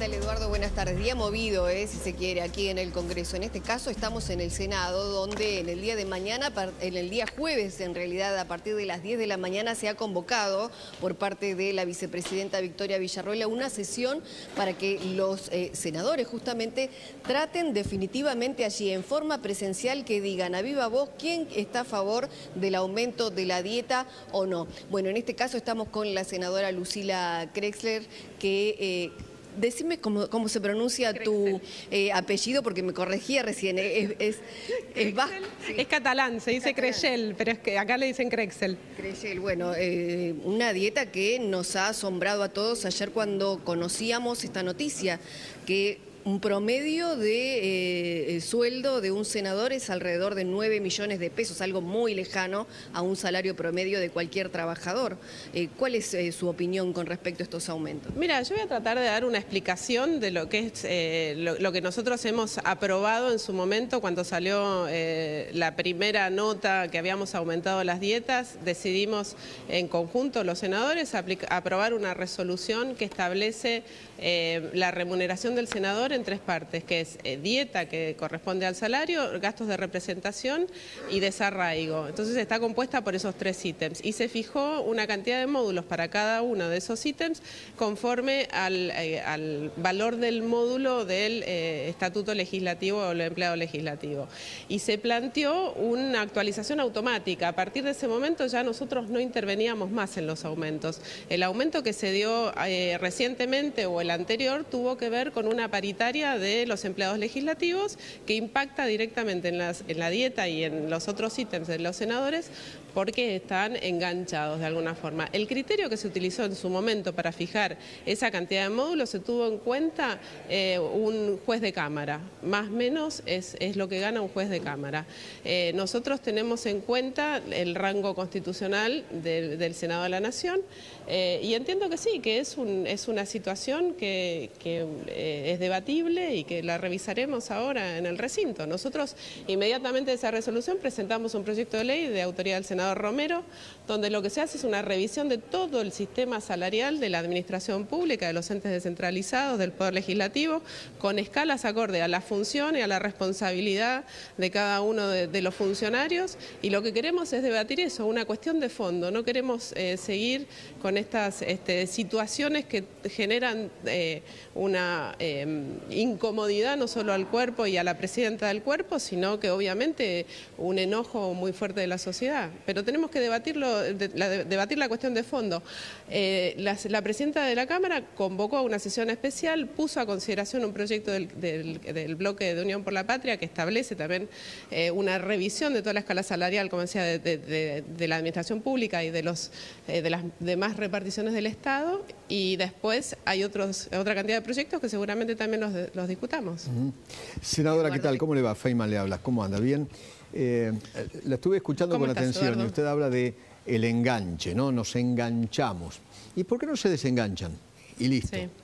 tal, Eduardo? Buenas tardes. Día movido, si se quiere, aquí en el Congreso. En este caso estamos en el Senado, donde en el día de mañana, en el día jueves, en realidad, a partir de las 10 de la mañana, se ha convocado por parte de la vicepresidenta Victoria Villarroel una sesión para que los senadores justamente traten definitivamente allí, en forma presencial, que digan a viva voz quién está a favor del aumento de la dieta o no. Bueno, en este caso estamos con la senadora Lucila Krexler, que... decime cómo se pronuncia tu apellido, porque me corregía recién. Es catalán, se dice Krexel, pero es que acá le dicen Krexel. Krexel, bueno, una dieta que nos ha asombrado a todos ayer cuando conocíamos esta noticia, que un promedio de sueldo de un senador es alrededor de 9 millones de pesos, algo muy lejano a un salario promedio de cualquier trabajador. ¿Cuál es su opinión con respecto a estos aumentos? Mira, yo voy a tratar de dar una explicación de lo que es lo que nosotros hemos aprobado en su momento cuando salió la primera nota que habíamos aumentado las dietas. Decidimos en conjunto los senadores aprobar una resolución que establece la remuneración del senador en tres partes, que es dieta, que corresponde al salario, gastos de representación y desarraigo. Entonces está compuesta por esos tres ítems y se fijó una cantidad de módulos para cada uno de esos ítems conforme al valor del módulo del estatuto legislativo o el empleado legislativo. Y se planteó una actualización automática. A partir de ese momento ya nosotros no interveníamos más en los aumentos. El aumento que se dio recientemente o el anterior tuvo que ver con una paritaria de los empleados legislativos que impacta directamente en la dieta y en los otros ítems de los senadores porque están enganchados de alguna forma. El criterio que se utilizó en su momento para fijar esa cantidad de módulos se tuvo en cuenta un juez de Cámara, más o menos es lo que gana un juez de Cámara. Nosotros tenemos en cuenta el rango constitucional del Senado de la Nación y entiendo que sí, que es una situación que es debatible y que la revisaremos ahora en el recinto. Nosotros inmediatamente de esa resolución presentamos un proyecto de ley de autoría del senador Romero, donde lo que se hace es una revisión de todo el sistema salarial de la administración pública, de los entes descentralizados, del Poder Legislativo, con escalas acorde a la función y a la responsabilidad de cada uno de los funcionarios, y lo que queremos es debatir eso, una cuestión de fondo. No queremos seguir con estas situaciones que generan una incomodidad no solo al cuerpo y a la presidenta del cuerpo, sino que obviamente un enojo muy fuerte de la sociedad. Pero tenemos que debatir la cuestión de fondo. La presidenta de la Cámara convocó a una sesión especial, puso a consideración un proyecto del bloque de Unión por la Patria que establece también una revisión de toda la escala salarial, como decía, de la administración pública y de las demás reparticiones del Estado, y después hay otra cantidad de proyectos que seguramente también los discutamos. Senadora, ¿qué tal? ¿Cómo le va? Feynman le habla. ¿Cómo anda? ¿Bien? La estuve escuchando con atención, Eduardo? Y usted habla de el enganche, ¿no? Nos enganchamos. ¿Y por qué no se desenganchan? Y listo. Sí.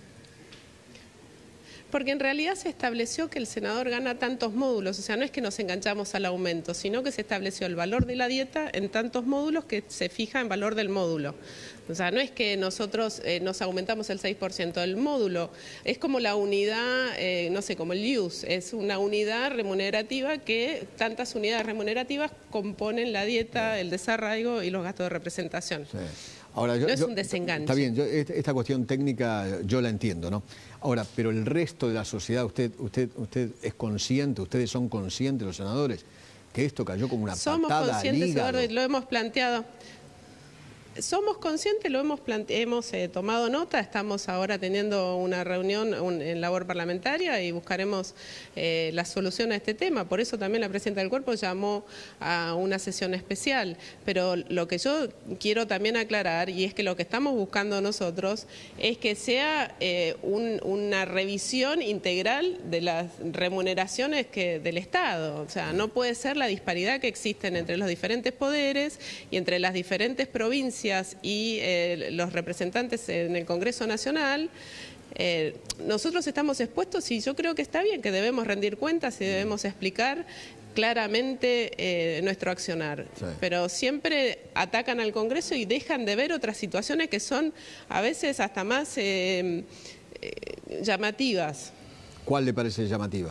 Porque en realidad se estableció que el senador gana tantos módulos, o sea, no es que nos enganchamos al aumento, sino que se estableció el valor de la dieta en tantos módulos que se fija en valor del módulo. O sea, no es que nosotros nos aumentamos el 6%, el módulo es como la unidad, no sé, como el IUS, es una unidad remunerativa que tantas unidades remunerativas componen la dieta, el desarraigo y los gastos de representación. Sí. Ahora, no es un desenganche. Está bien, esta cuestión técnica yo la entiendo, ¿no? Ahora, pero el resto de la sociedad, usted es consciente, ustedes son conscientes, los senadores, que esto cayó como una patada al hígado. Somos conscientes, Eduardo, y lo hemos planteado. Somos conscientes, hemos tomado nota, estamos ahora teniendo una reunión en labor parlamentaria y buscaremos la solución a este tema. Por eso también la presidenta del cuerpo llamó a una sesión especial. Pero lo que yo quiero también aclarar, y es que lo que estamos buscando nosotros, es que sea una revisión integral de las remuneraciones del Estado. O sea, no puede ser la disparidad que existen entre los diferentes poderes y entre las diferentes provincias y los representantes en el Congreso Nacional. Nosotros estamos expuestos y yo creo que está bien, que debemos rendir cuentas y debemos explicar claramente nuestro accionar. Sí. Pero siempre atacan al Congreso y dejan de ver otras situaciones que son a veces hasta más llamativas. ¿Cuál le parece llamativa?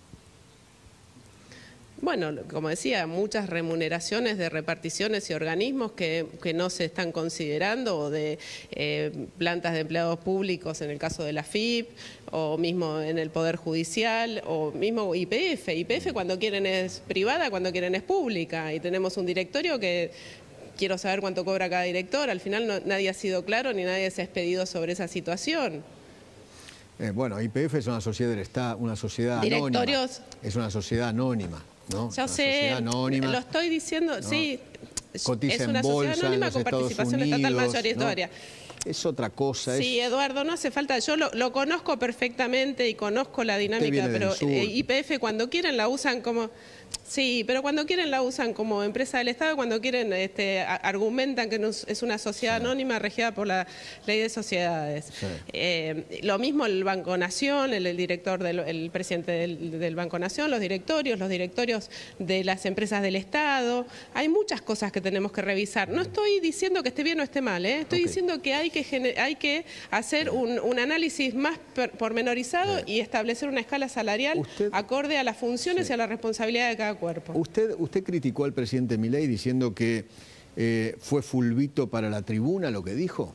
Bueno, como decía, muchas remuneraciones de reparticiones y organismos que no se están considerando, o de plantas de empleados públicos en el caso de la AFIP, o mismo en el Poder Judicial, o mismo YPF. YPF cuando quieren es privada, cuando quieren es pública, y tenemos un directorio que... Quiero saber cuánto cobra cada director. Al final nadie ha sido claro ni nadie se ha expedido sobre esa situación. Bueno, YPF es una sociedad anónima. Es una sociedad anónima, ¿no? Ya sé, lo estoy diciendo, ¿no? Sí. Cotiza es una en bolsa sociedad anónima con participación estatal mayoritaria. ¿no? Es otra cosa. Sí, Eduardo, no hace falta. Yo lo conozco perfectamente y conozco la dinámica, pero YPF cuando quieren la usan como... Sí, pero cuando quieren la usan como empresa del Estado, cuando quieren argumentan que es una sociedad anónima regida por la ley de sociedades. Sí. Lo mismo el Banco Nación, el presidente del Banco Nación, los directorios de las empresas del Estado. Hay muchas cosas que tenemos que revisar. No estoy diciendo que esté bien o esté mal, estoy diciendo que hay que hacer un análisis más pormenorizado y establecer una escala salarial acorde a las funciones y a la responsabilidad de cada cuerpo. Usted criticó al presidente Milei diciendo que fue fulbito para la tribuna lo que dijo.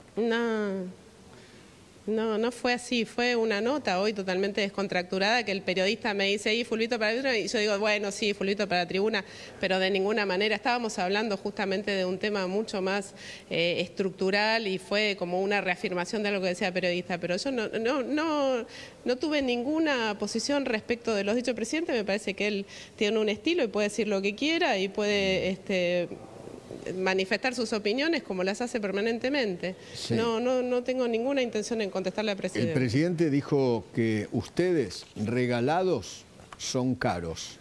No fue así, fue una nota hoy totalmente descontracturada que el periodista me dice, ¿y fulbito para la tribuna? Y yo digo, bueno, sí, fulbito para la tribuna, pero de ninguna manera. Estábamos hablando justamente de un tema mucho más estructural y fue como una reafirmación de algo que decía el periodista, pero yo no tuve ninguna posición respecto de los dichos del presidente. Me parece que él tiene un estilo y puede decir lo que quiera y puede... manifestar sus opiniones como las hace permanentemente. Sí. No tengo ninguna intención en contestarle al presidente. El presidente dijo que ustedes, regalados, son caros.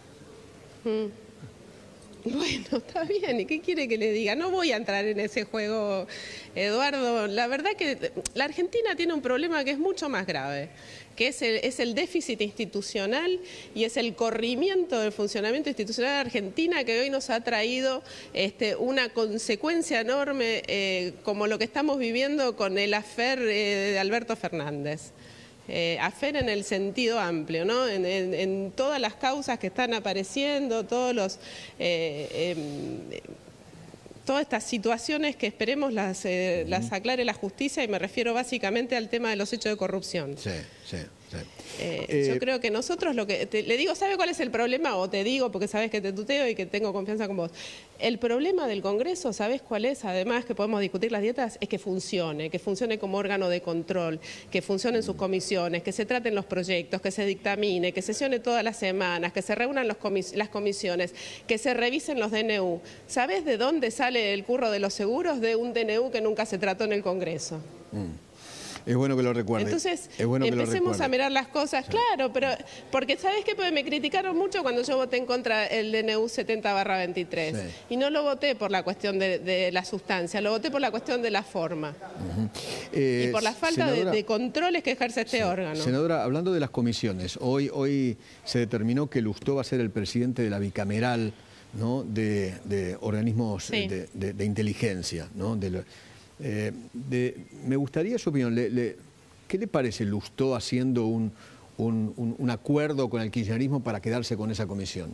Bueno, está bien. ¿Y qué quiere que le diga? No voy a entrar en ese juego, Eduardo. La verdad que la Argentina tiene un problema que es mucho más grave, que es el déficit institucional y es el corrimiento del funcionamiento institucional de Argentina, que hoy nos ha traído una consecuencia enorme como lo que estamos viviendo con el afer de Alberto Fernández. Afer en el sentido amplio, ¿no? En todas las causas que están apareciendo, todas estas situaciones que esperemos las aclare la justicia, y me refiero básicamente al tema de los hechos de corrupción. Sí. Yo creo que nosotros le digo, ¿sabe cuál es el problema? O te digo, porque sabes que te tuteo y que tengo confianza con vos. El problema del Congreso, ¿sabés cuál es? Además que podemos discutir las dietas, es que funcione como órgano de control, que funcionen sus comisiones, que se traten los proyectos, que se dictamine, que sesione todas las semanas, que se reúnan las comisiones, que se revisen los DNU. ¿Sabés de dónde sale el curro de los seguros? De un DNU que nunca se trató en el Congreso. Es bueno que lo recuerde. Entonces, empecemos a mirar las cosas, claro, pero porque ¿sabés qué? Porque me criticaron mucho cuando yo voté en contra el DNU 70/23. Sí. Y no lo voté por la cuestión de la sustancia, lo voté por la cuestión de la forma. Y por la falta de controles que ejerce este órgano. Senadora, hablando de las comisiones, hoy se determinó que Lustó va a ser el presidente de la bicameral, ¿no? de organismos de inteligencia, ¿no? Me gustaría su opinión. ¿Qué le parece Lustó haciendo un acuerdo con el kirchnerismo para quedarse con esa comisión?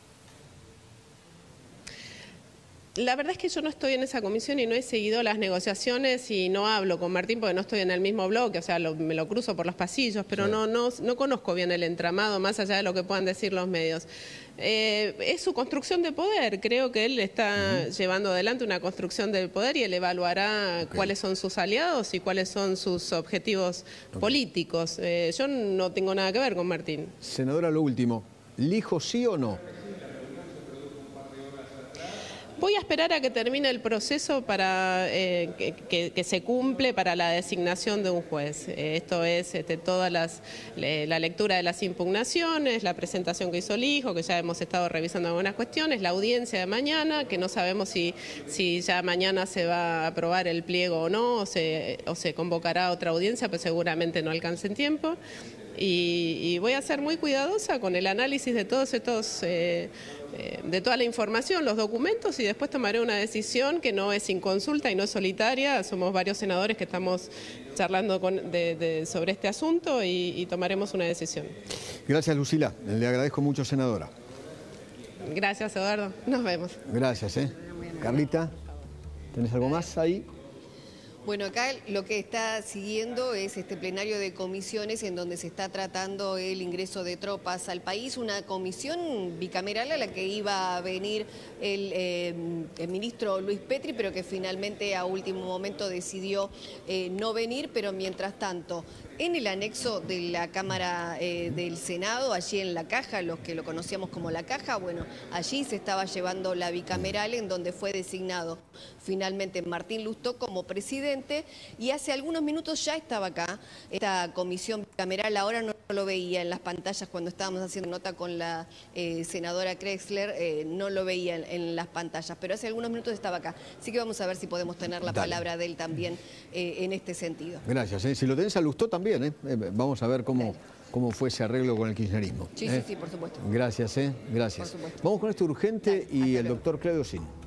La verdad es que yo no estoy en esa comisión y no he seguido las negociaciones y no hablo con Martín porque no estoy en el mismo bloque, o sea, me lo cruzo por los pasillos, pero no conozco bien el entramado, más allá de lo que puedan decir los medios. Es su construcción de poder, creo que él está llevando adelante una construcción del poder y él evaluará cuáles son sus aliados y cuáles son sus objetivos políticos. Yo no tengo nada que ver con Martín. Senadora, lo último, ¿Lijo sí o no? Voy a esperar a que termine el proceso para que se cumple para la designación de un juez. Esto es toda la lectura de las impugnaciones, la presentación que hizo el hijo, que ya hemos estado revisando algunas cuestiones, la audiencia de mañana, que no sabemos si ya mañana se va a aprobar el pliego o no, o se convocará otra audiencia, pues seguramente no alcance en tiempo. Y voy a ser muy cuidadosa con el análisis de todos estos, de toda la información, los documentos, y después después tomaré una decisión que no es sin consulta y no es solitaria. Somos varios senadores que estamos charlando sobre este asunto y tomaremos una decisión. Gracias, Lucila. Le agradezco mucho, senadora. Gracias, Eduardo. Nos vemos. Gracias. Carlita, ¿tenés algo más ahí? Bueno, acá lo que está siguiendo es este plenario de comisiones en donde se está tratando el ingreso de tropas al país, una comisión bicameral a la que iba a venir el ministro Luis Petri, pero que finalmente a último momento decidió no venir, pero mientras tanto, en el anexo de la Cámara del Senado, allí en la caja, los que lo conocíamos como la caja, bueno, allí se estaba llevando la bicameral en donde fue designado finalmente Martín Lustó como presidente, y hace algunos minutos ya estaba acá esta comisión bicameral. Ahora no lo veía en las pantallas cuando estábamos haciendo nota con la senadora Krexler, no lo veía en las pantallas, pero hace algunos minutos estaba acá. Así que vamos a ver si podemos tener la palabra de él también en este sentido. Gracias. Si lo tenés a Lustó también, vamos a ver cómo fue ese arreglo con el kirchnerismo. Sí, sí, por supuesto. Gracias, gracias. Por supuesto. Vamos con esto urgente y el doctor Claudio Sin.